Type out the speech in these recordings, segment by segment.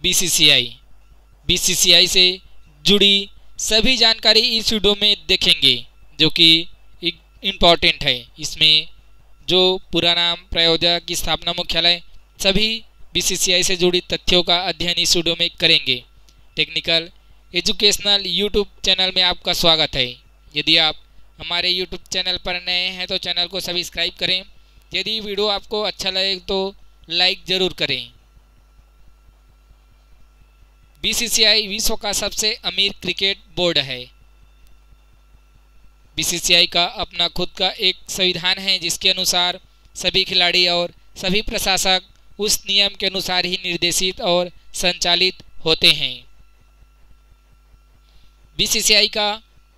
BCCI से जुड़ी सभी जानकारी इस वीडियो में देखेंगे जो कि इम्पॉर्टेंट है। इसमें जो पूरा नाम, प्रायोजक, स्थापना, मुख्यालय, सभी बीसीसीआई से जुड़ी तथ्यों का अध्ययन इस वीडियो में करेंगे। टेक्निकल एजुकेशनल यूट्यूब चैनल में आपका स्वागत है। यदि आप हमारे यूट्यूब चैनल पर नए हैं तो चैनल को सब्सक्राइब करें। यदि वीडियो आपको अच्छा लगे तो लाइक ज़रूर करें। बीसीसीआई विश्व का सबसे अमीर क्रिकेट बोर्ड है। बीसीसीआई का अपना खुद का एक संविधान है जिसके अनुसार सभी खिलाड़ी और सभी प्रशासक उस नियम के अनुसार ही निर्देशित और संचालित होते हैं। बीसीसीआई का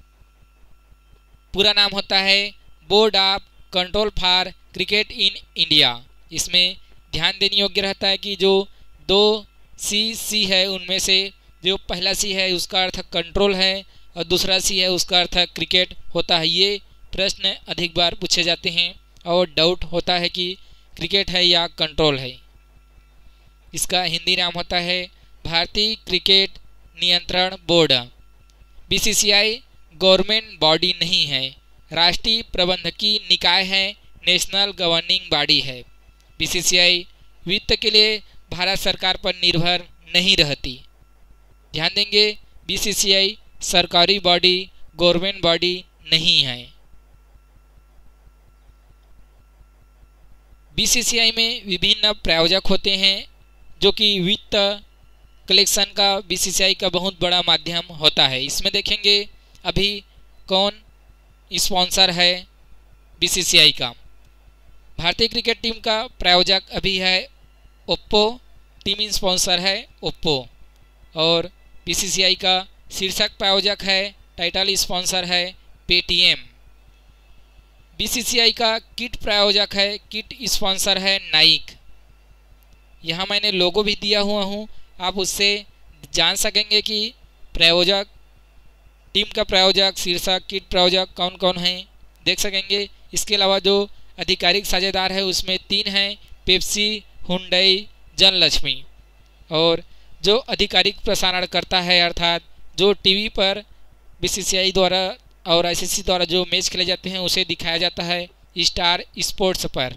पूरा नाम होता है board of control for cricket in India. इसमें ध्यान देने योग्य रहता है कि जो दो सी है उनमें से जो पहला सी है उसका अर्थ कंट्रोल है और दूसरा सी है उसका अर्थ क्रिकेट होता है। ये प्रश्न अधिक बार पूछे जाते हैं और डाउट होता है कि क्रिकेट है या कंट्रोल है। इसका हिंदी नाम होता है भारतीय क्रिकेट नियंत्रण बोर्ड। बीसीसीआई गवर्नमेंट बॉडी नहीं है, राष्ट्रीय प्रबंधकीय निकाय है, नेशनल गवर्निंग बॉडी है। बीसीसीआई वित्त के लिए भारत सरकार पर निर्भर नहीं रहती। ध्यान देंगे, बीसीसीआई सरकारी बॉडी, गवर्नमेंट बॉडी नहीं है। बीसीसीआई में विभिन्न प्रायोजक होते हैं जो कि वित्त कलेक्शन का बीसीसीआई का बहुत बड़ा माध्यम होता है। इसमें देखेंगे अभी कौन स्पॉन्सर है बीसीसीआई का। भारतीय क्रिकेट टीम का प्रायोजक अभी है ओप्पो, टीम स्पॉन्सर है ओप्पो। और बीसीसीआई का शीर्षक प्रायोजक है, टाइटल स्पॉन्सर है पेटीएम। बीसीसीआई का किट प्रायोजक है, किट स्पॉन्सर है नाइक। यहाँ मैंने लोगो भी दिया हुआ हूँ, आप उससे जान सकेंगे कि प्रायोजक, टीम का प्रायोजक, शीर्षक, किट प्रायोजक कौन कौन हैं, देख सकेंगे। इसके अलावा जो आधिकारिक साझेदार है उसमें 3 हैं, पेप्सी, हुंडई, जनलक्ष्मी। और जो आधिकारिक प्रसारण करता है अर्थात जो टीवी पर बीसीसीआई द्वारा और आईसीसी द्वारा जो मैच खेले जाते हैं उसे दिखाया जाता है स्टार स्पोर्ट्स पर।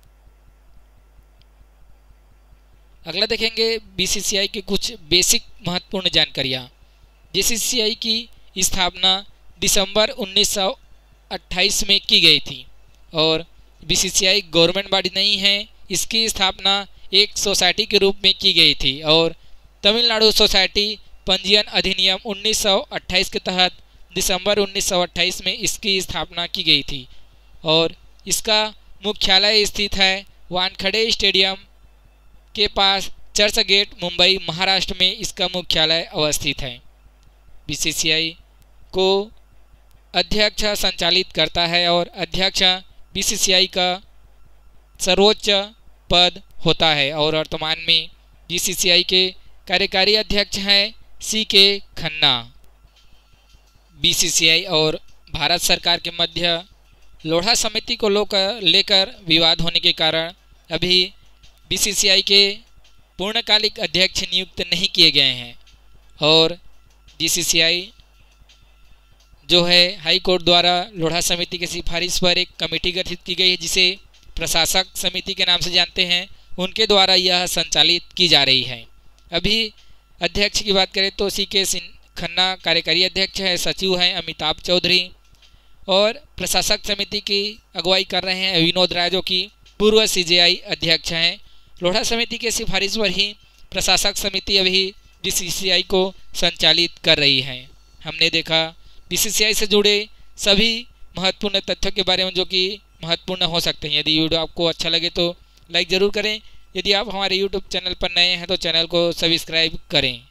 अगला देखेंगे बीसीसीआई की कुछ बेसिक महत्वपूर्ण जानकारियाँ। बीसीसीआई की स्थापना दिसंबर 1928 में की गई थी और बीसीसीआई गवर्नमेंट बॉडी नहीं है। इसकी स्थापना एक सोसाइटी के रूप में की गई थी और तमिलनाडु सोसाइटी पंजीयन अधिनियम 1928 के तहत दिसंबर 1928 में इसकी स्थापना की गई थी और इसका मुख्यालय स्थित है वानखेड़े स्टेडियम के पास, चर्च गेट, मुंबई, महाराष्ट्र में इसका मुख्यालय अवस्थित है। बीसीसीआई को अध्यक्ष संचालित करता है और अध्यक्ष बीसीसीआई का सर्वोच्च पद होता है और वर्तमान में बीसीसीआई के कार्यकारी अध्यक्ष हैं CK खन्ना। बीसीसीआई और भारत सरकार के मध्य लोढ़ा समिति को लेकर विवाद होने के कारण अभी बीसीसीआई के पूर्णकालिक अध्यक्ष नियुक्त नहीं किए गए हैं और बीसीसीआई जो है हाई कोर्ट द्वारा लोढ़ा समिति की सिफारिश पर एक कमेटी गठित की गई है जिसे प्रशासक समिति के नाम से जानते हैं, उनके द्वारा यह संचालित की जा रही है। अभी अध्यक्ष की बात करें तो CK खन्ना कार्यकारी अध्यक्ष है, सचिव हैं अमिताभ चौधरी और प्रशासक समिति की अगुवाई कर रहे हैं विनोद राय जो कि पूर्व CJI अध्यक्ष हैं। लोढ़ा समिति के सिफारिश पर ही प्रशासक समिति अभी बीसीसीआई को संचालित कर रही है। हमने देखा बीसीसीआई से जुड़े सभी महत्वपूर्ण तथ्यों के बारे में जो कि महत्वपूर्ण हो सकते हैं। यदि वीडियो आपको अच्छा लगे तो लाइक ज़रूर करें। यदि आप हमारे यूट्यूब चैनल पर नए हैं तो चैनल को सब्सक्राइब करें।